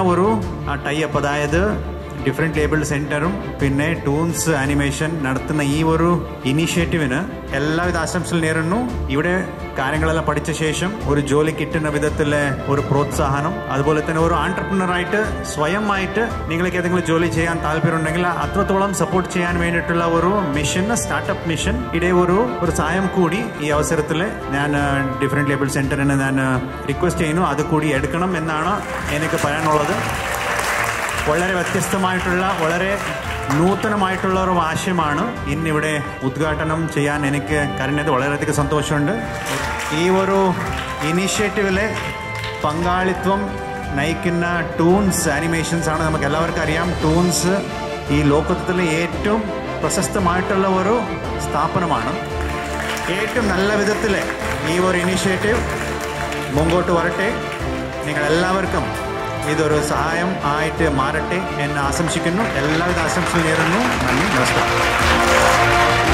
ഒരു tie up, അതായത് different label സെൻറ്ററും പിന്നെ ടൂൺസ് ആനിമേഷൻ നടത്തുന്ന ഈ ഒരു ഇനീഷ്യേറ്റീവിന് എല്ലാവിധ ആശംസകൾ നേരുന്നു. ഇവിടെ കാര്യങ്ങളെല്ലാം പഠിച്ച ശേഷം ഒരു ജോലി കിട്ടുന്ന വിധത്തിലെ ഒരു പ്രോത്സാഹനം, അതുപോലെ തന്നെ ഒരു ആൻട്രപ്രണറായിട്ട് സ്വയമായിട്ട് നിങ്ങൾക്ക് ഏതെങ്കിലും ജോലി ചെയ്യാൻ താല്പര്യമുണ്ടെങ്കിൽ അത്രത്തോളം സപ്പോർട്ട് ചെയ്യാൻ വേണ്ടിയിട്ടുള്ള ഒരു മിഷൻ, സ്റ്റാർട്ടപ്പ് മിഷൻ ഇടേ ഒരു സഹായം കൂടി ഈ അവസരത്തിൽ ഞാൻ ഡിഫറെൻറ്റ് ലേബിൾ സെൻറ്ററിന് ഞാൻ റിക്വസ്റ്റ് ചെയ്യുന്നു. അത് കൂടി എടുക്കണം എന്നാണ് എനിക്ക് പറയാനുള്ളത്. വളരെ വ്യത്യസ്തമായിട്ടുള്ള വളരെ നൂതനമായിട്ടുള്ള ഒരു ആശയമാണ് ഇന്നിവിടെ ഉദ്ഘാടനം ചെയ്യാൻ എനിക്ക് കഴിഞ്ഞത്. വളരെയധികം സന്തോഷമുണ്ട്. ഈ ഒരു ഇനീഷ്യേറ്റീവിലെ പങ്കാളിത്വം നയിക്കുന്ന ടൂൺസ് ആനിമേഷൻസ് ആണ്. നമുക്ക് എല്ലാവർക്കും അറിയാം, ടൂൺസ് ഈ ലോകത്തിലെ ഏറ്റവും പ്രശസ്തമായിട്ടുള്ള ഒരു സ്ഥാപനമാണ്. ഏറ്റവും നല്ല വിധത്തിൽ ഈ ഒരു ഇനീഷ്യേറ്റീവ് മുമ്പോട്ട് വരട്ടെ. നിങ്ങളെല്ലാവർക്കും ഇതൊരു സഹായം ആയിട്ട് മാറട്ടെ എന്ന് ആശംസിക്കുന്നു. എല്ലാവിധ ആശംസകൾ നേരുന്നു. നന്ദി, നമസ്കാരം.